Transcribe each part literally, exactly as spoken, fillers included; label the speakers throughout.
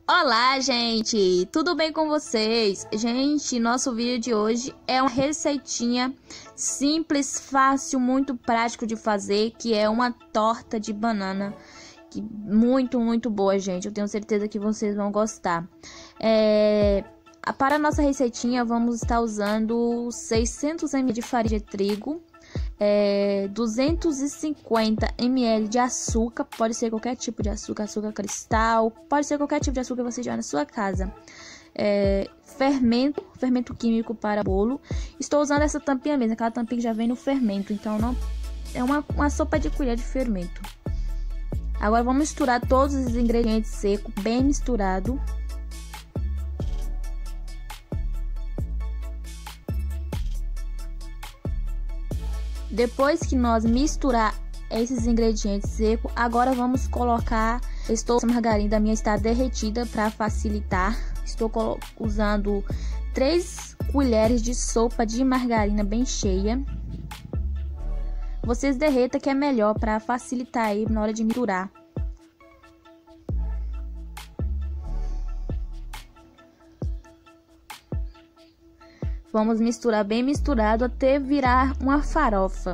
Speaker 1: Olá, gente! Tudo bem com vocês? Gente, nosso vídeo de hoje é uma receitinha simples, fácil, muito prático de fazer, que é uma torta de banana. Que muito, muito boa, gente. Eu tenho certeza que vocês vão gostar. É... Para a nossa receitinha, vamos estar usando seiscentos mililitros de farinha de trigo, é, duzentos e cinquenta mililitros de açúcar, pode ser qualquer tipo de açúcar, açúcar cristal, pode ser qualquer tipo de açúcar que você tiver na sua casa. É, fermento, fermento químico para bolo. Estou usando essa tampinha mesmo, aquela tampinha que já vem no fermento, então não é uma, uma sopa de colher de fermento. Agora vamos misturar todos os ingredientes secos, bem misturado. Depois que nós misturar esses ingredientes secos, agora vamos colocar, estou usando a margarina, da minha está derretida para facilitar. Estou usando três colheres de sopa de margarina bem cheia. Vocês derretam que é melhor para facilitar aí na hora de misturar. Vamos misturar bem misturado até virar uma farofa.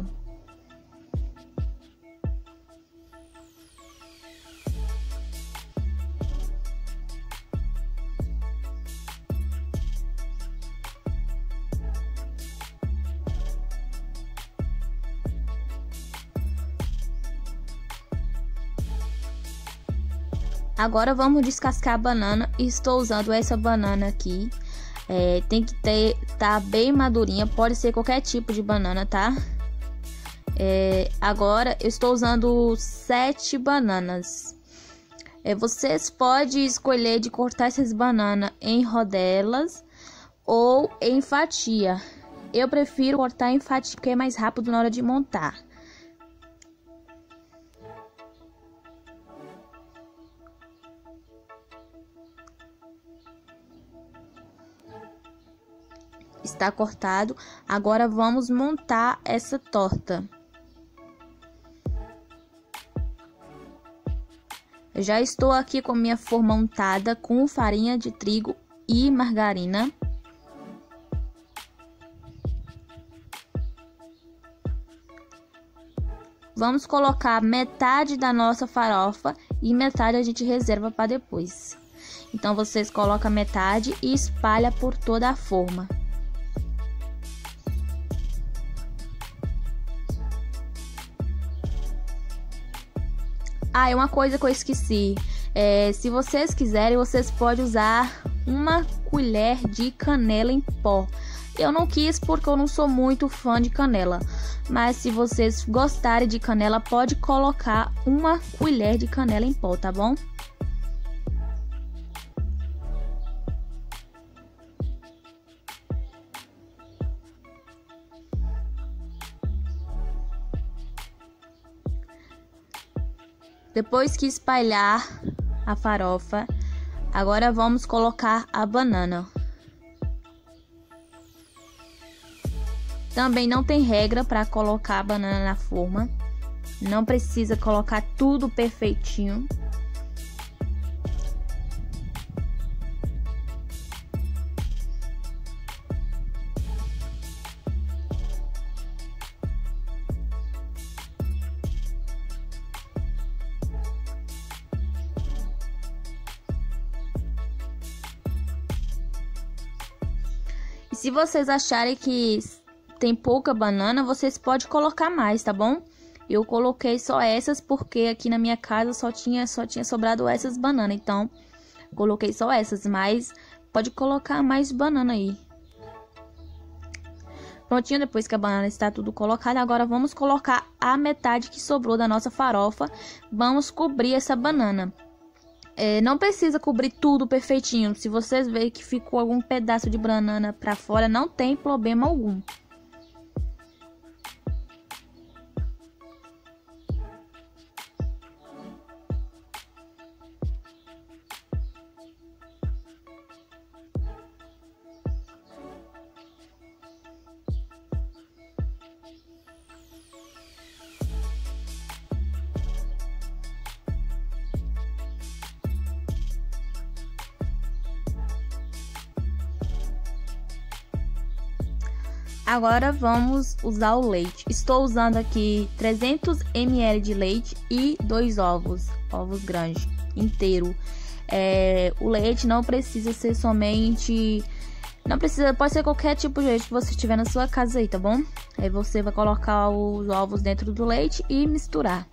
Speaker 1: Agora vamos descascar a banana. Estou usando essa banana aqui. É, tem que ter, tá bem madurinha, pode ser qualquer tipo de banana, tá? É, agora eu estou usando sete bananas. É, vocês podem escolher de cortar essas bananas em rodelas ou em fatia. Eu prefiro cortar em fatia porque é mais rápido na hora de montar. Está cortado. Agora vamos montar essa torta. Eu já estou aqui com minha forma montada com farinha de trigo e margarina. Vamos colocar metade da nossa farofa e metade a gente reserva para depois. Então vocês colocam metade e espalha por toda a forma. Ah, e uma coisa que eu esqueci, é, se vocês quiserem, vocês podem usar uma colher de canela em pó. Eu não quis porque eu não sou muito fã de canela, mas se vocês gostarem de canela, pode colocar uma colher de canela em pó, tá bom? Depois que espalhar a farofa, agora vamos colocar a banana. Também não tem regra para colocar a banana na forma. Não precisa colocar tudo perfeitinho. Se vocês acharem que tem pouca banana, vocês podem colocar mais, tá bom? Eu coloquei só essas porque aqui na minha casa só tinha, só tinha sobrado essas bananas. Então, coloquei só essas, mas pode colocar mais banana aí. Prontinho, depois que a banana está tudo colocada, agora vamos colocar a metade que sobrou da nossa farofa. Vamos cobrir essa banana. É, não precisa cobrir tudo perfeitinho. Se vocês verem que ficou algum pedaço de banana para fora, não tem problema algum. Agora vamos usar o leite. Estou usando aqui trezentos mililitros de leite e dois ovos, ovos grandes, inteiro. É, o leite não precisa ser somente, não precisa, pode ser qualquer tipo de leite que você tiver na sua casa aí, tá bom? Aí você vai colocar os ovos dentro do leite e misturar.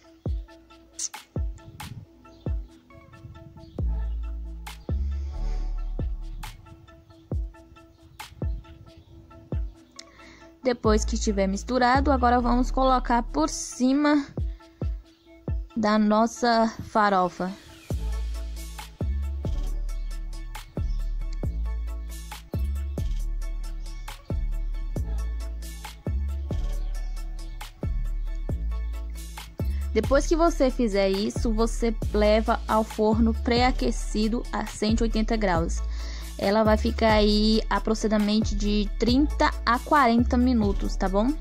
Speaker 1: Depois que estiver misturado, agora vamos colocar por cima da nossa farofa. Depois que você fizer isso, você leva ao forno pré-aquecido a cento e oitenta graus. Ela vai ficar aí aproximadamente de trinta a quarenta minutos, tá bom?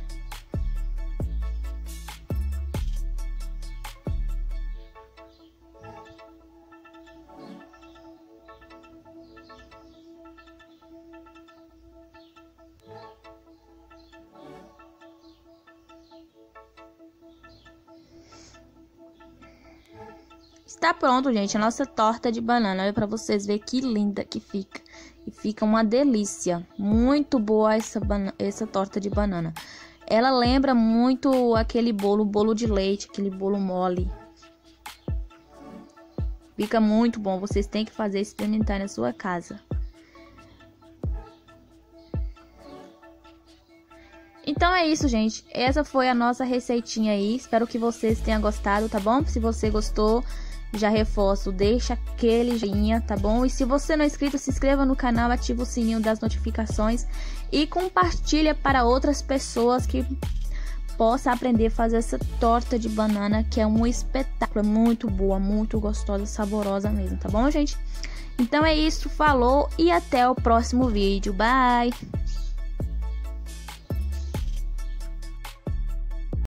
Speaker 1: Está pronto, gente, a nossa torta de banana. Olha para vocês verem que linda que fica. E fica uma delícia. Muito boa essa, essa torta de banana. Ela lembra muito aquele bolo, bolo de leite, aquele bolo mole. Fica muito bom. Vocês têm que fazer, experimentar na sua casa. Então é isso, gente. Essa foi a nossa receitinha aí. Espero que vocês tenham gostado, tá bom? Se você gostou, já reforço, deixa aquele joinha, tá bom? E se você não é inscrito, se inscreva no canal, ativa o sininho das notificações e compartilha para outras pessoas que possam aprender a fazer essa torta de banana, que é um espetáculo, é muito boa, muito gostosa, saborosa mesmo, tá bom, gente? Então é isso, falou e até o próximo vídeo. Bye!